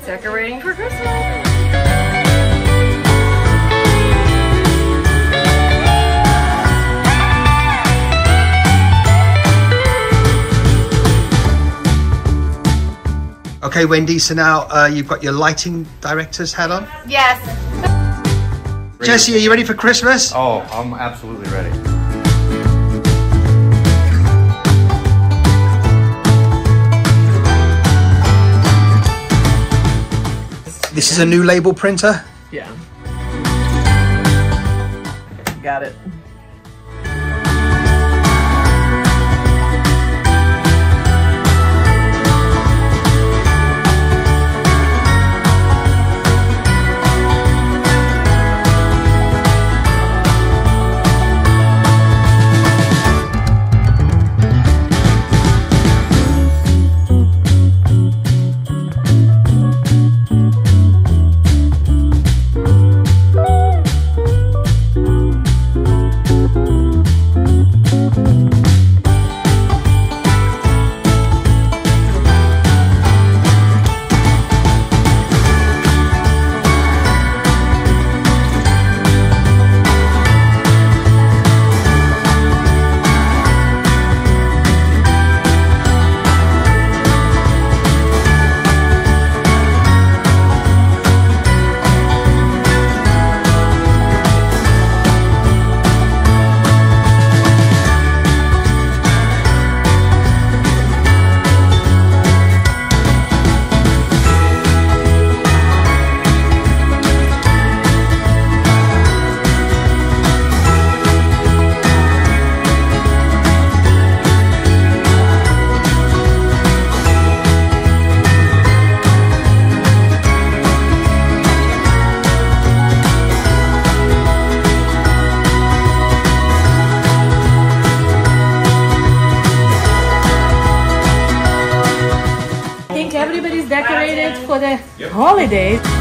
Decorating for Christmas. Okay, Wendy, so now you've got your lighting director's hat on. Yes. Jesse, are you ready for Christmas? Oh, I'm absolutely ready. This is a new label printer? Yeah. Got it. Everybody's decorated for the holidays.